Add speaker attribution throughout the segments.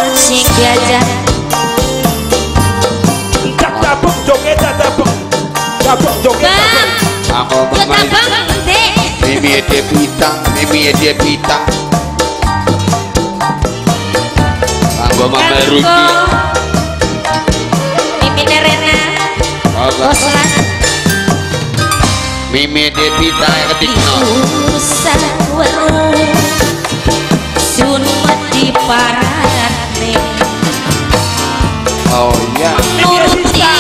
Speaker 1: sing diajak
Speaker 2: tabung joget tabung joget
Speaker 3: aku
Speaker 1: ya
Speaker 3: memain
Speaker 1: tabang dek
Speaker 3: Mimi Devita aku mama Rudy
Speaker 1: Mimi Nerena Boslas
Speaker 3: Mimi Devita yang ketikno
Speaker 1: usah weruh sun mati parane
Speaker 3: oh iya
Speaker 1: nuruti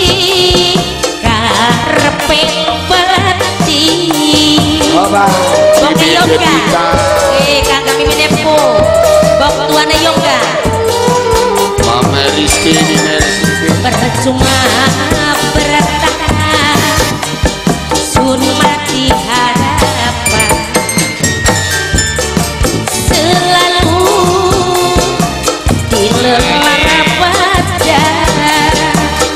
Speaker 1: karepe bati
Speaker 3: Oba
Speaker 1: bok
Speaker 3: Mimi
Speaker 1: yoga
Speaker 3: Devita
Speaker 1: kakak Mimi Nepo bok tuane yoga
Speaker 3: Mama Rizky
Speaker 1: percuma bertahan sun mati harapan selalu dilelara wajah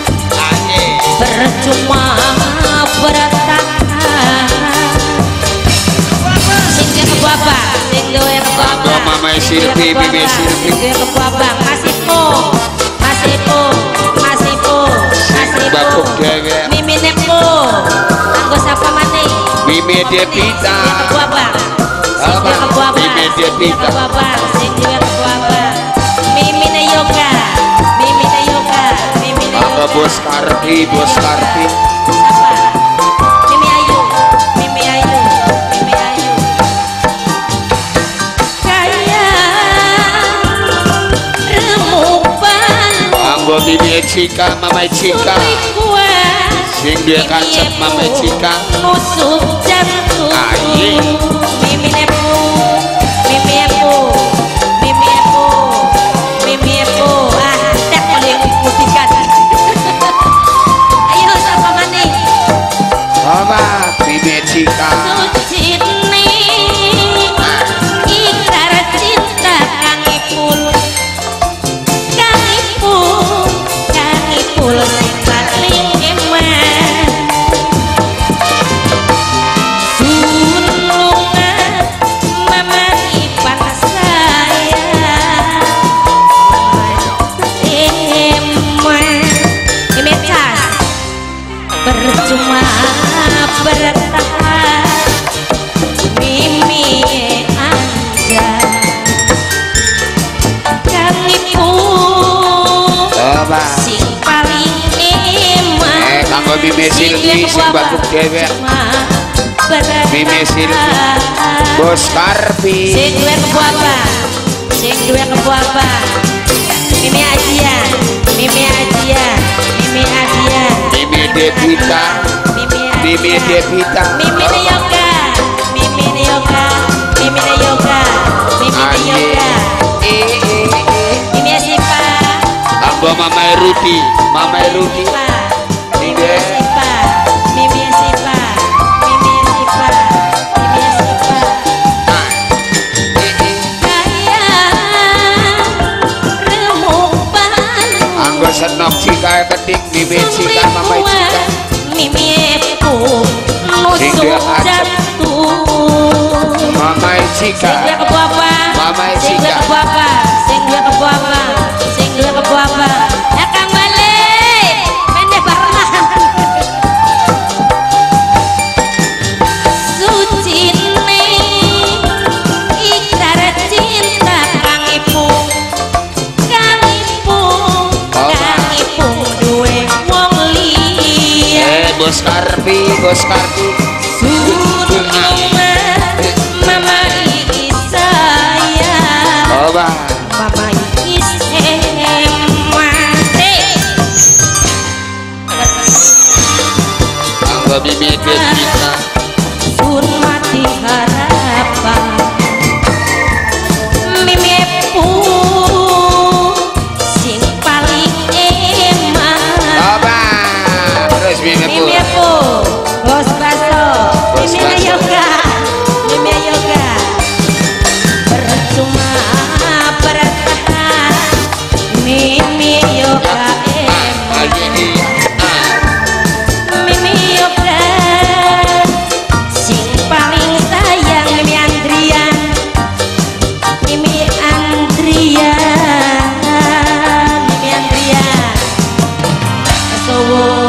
Speaker 1: percuma bertahan sing dia ke babak sing dia ke babak
Speaker 3: Mama Silvi Mimi Silvi
Speaker 1: sing dia ke babak masih po
Speaker 3: Bakuk geger
Speaker 1: Mimi Nepo anggo sapa maneh
Speaker 3: Mimi Devita
Speaker 1: sing dia ke babak sing dia ke babak
Speaker 3: Mimi Devita
Speaker 1: sing dia ke babak Mimi ne yoga
Speaker 3: Mama Bos Karpi
Speaker 1: Sapa? Mimi Ayu. Kaya remupan.
Speaker 3: Anggo Mimi Cika Mama Cika sing dia kancet Mama Cika
Speaker 1: Nusuk jantung.
Speaker 3: Ayi.
Speaker 1: Mimi Epo. Ah, tak boleh musikan. Ayo sapa maneh?
Speaker 3: Mama Mimi Cika
Speaker 1: Sucine ikrar cinta kangipul sing paling emang sulungan mama ipan saya emang imecas percuma bertahan Mimi anja kami pun
Speaker 3: Oba
Speaker 1: sing paling emang
Speaker 3: kanggo Mimi Silvi sing bakuk geger Mimi Silvi Bos Karpi
Speaker 1: sing duwe kebuaba Mimi Ajian
Speaker 3: Mimi Devita Mimi Devita
Speaker 1: Mimi ne yoga Mimi Asipa
Speaker 3: Anggo Mama Rudy
Speaker 1: Mimi Asipa kaya remupan
Speaker 3: Anggo Senok Cika ketik Mimi Cika Mama Cika
Speaker 1: Mimi Epo
Speaker 3: Sing
Speaker 1: nusuk
Speaker 3: dia kancet.
Speaker 1: jantung
Speaker 3: Mama Cika
Speaker 1: sing dia ke babak
Speaker 3: Mama
Speaker 1: sing dia
Speaker 3: Cika
Speaker 1: ke babak ya Kang balik pendek barengan sucine ikrar cinta kangipung duwe wong liya
Speaker 3: Bos Karpi
Speaker 1: Mama saya
Speaker 3: Oba
Speaker 1: Mama
Speaker 3: Anggo Mimi Devita
Speaker 1: sun mati harapan Mimi Epo sing paling emang
Speaker 3: Oba terus Mimi
Speaker 1: Mimi Epo bos Jawa